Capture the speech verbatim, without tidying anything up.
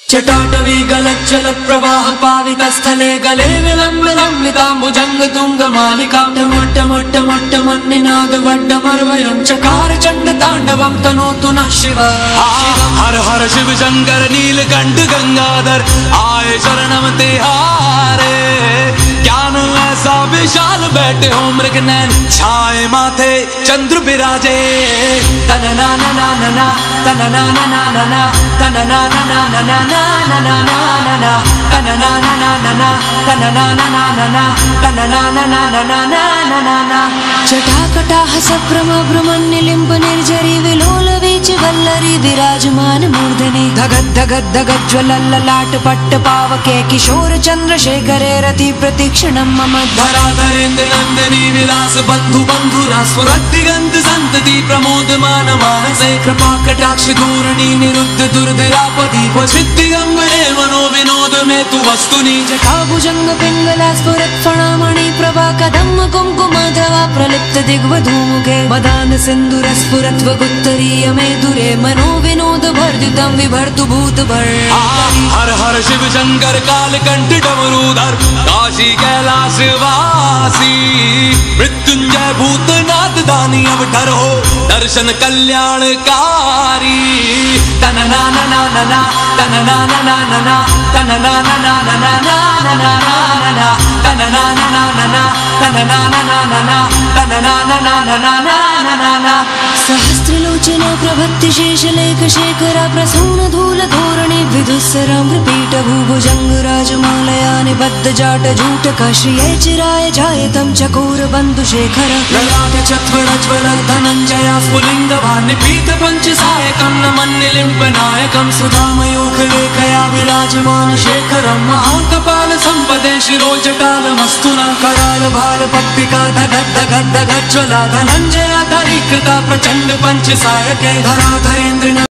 चटाटवी गलज्जल प्रवाह पावितस्थले गले विलम्बिलम्बिताम्बुजङ्ग तुङ्गमालिका मोट्ट मोट्ट मोट्ट मन्निनाद वड्डमर्वयं चकार चण्ड ताण्डवं तनोतु नः शिव। हर हर शिव शंकर नीलकंठ गंगाधर आए शरणम तिहारे। ज्ञान ऐसा विशाल बैठे हो मृग नैन छाए माथे चंद्र विराजे। तन ना ना ना ना ना तन ना ना ना ना ना तन ना ना ना ना ना ना ना ना ना ना तन ना ना ना ना ना तन ना ना ना ना ना तन ना ना ना ना ना ना ना ना जटाकटाह सभ्रम भ्रमन्निलिम्ब निर्झरी विलोल वीच वल्लरी विराजमान मूर्धनि धगद धगद धगद ज्वलल्ललाट पट्ट पावके किशोर चंद्रशेखरे रति प्रतीक्षणं मम धराधरेन्द्र नंदिनी विलास बंधु बंधुरा स्फुरद्दिगंत संतति प्रमोदमान मानसे। कृपा कटाक्ष धूरणी निरुद्ध दुर्धरापति सिद्धिगंबरे मनो विनोद में तु वस्तुनि। जटाभुजंग पिंगला स्फुरत् फणामणि प्रभा कदम्ब कुंकुमधवा प्रलिप्त दिग्वधूमुखे मदान सिंधुर स्फुरत् वगुत्तरीय मेदुरे मनो विनोद भर्जितं विभर्तु भूत भर। हर हर शिव शंकर कालकंठ डमरूधर काशी कैलाश वासी। मृत्युंजय भूतनाथ दानी अवतार हो दर्शन कल्याणकारी। तन ना ना ना ना ना तन ना ना ना ना ना तन ना ना ना ना ना ना ना ना ना तन ना ना ना ना ना तन ना ना ना ना ना तन ना ना ना ना ना ना ना ना सहस्त्रलोचना प्रभत्ति शेषलेख शेखरा प्रसून धूल धोरणे विदुस्सराम्रपीठ भूभुजंग राजमालया निबद्ध जाट जूटक श्रिये चिराय जायतं चकोर बंधु शेखर। ललाट चत्वरज्वल धनंजय स्फुलिंग भानिपीत पंच सायकं नमन्निलिम्ब नायकं सुधामयूख लेखया विराजमान शेखरं। महाकपाल संपदे शिरोजटालमस्तुना कराल भाल पट्टिका धगद धगद धगद ज्वला धनंजया धरिकृता प्रचंड पंच सायके। धराधरेन्द्र